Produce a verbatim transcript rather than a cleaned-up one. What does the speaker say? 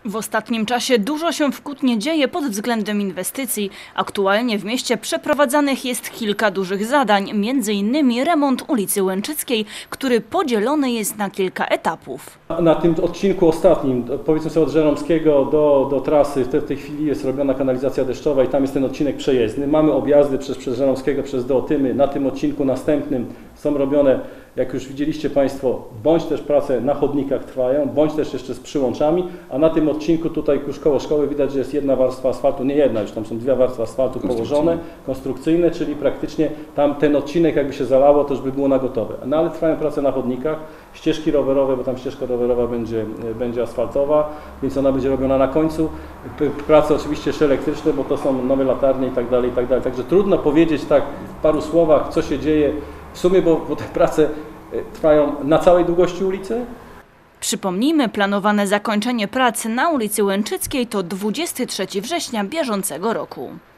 W ostatnim czasie dużo się w Kutnie dzieje pod względem inwestycji. Aktualnie w mieście przeprowadzanych jest kilka dużych zadań, między innymi remont ulicy Łęczyckiej, który podzielony jest na kilka etapów. Na tym odcinku ostatnim, powiedzmy sobie od Żeromskiego do, do trasy, w tej, w tej chwili jest robiona kanalizacja deszczowa i tam jest ten odcinek przejezdny. Mamy objazdy przez, przez Żeromskiego, przez Dootymy. Na tym odcinku następnym są robione, jak już widzieliście Państwo, bądź też prace na chodnikach trwają, bądź też jeszcze z przyłączami, a na tym odcinku tutaj już koło szkoły widać, że jest jedna warstwa asfaltu, nie jedna, już tam są dwie warstwy asfaltu położone, konstrukcyjne, czyli praktycznie tam ten odcinek jakby się zalało, to już by było na gotowe. No ale trwają prace na chodnikach, ścieżki rowerowe, bo tam ścieżka rowerowa będzie, będzie asfaltowa, więc ona będzie robiona na końcu. Prace oczywiście jeszcze elektryczne, bo to są nowe latarnie i tak dalej, i tak dalej. Także trudno powiedzieć tak w paru słowach, co się dzieje w sumie, bo, bo te prace trwają na całej długości ulicy. Przypomnijmy, planowane zakończenie prac na ulicy Łęczyckiej to dwudziestego trzeciego września bieżącego roku.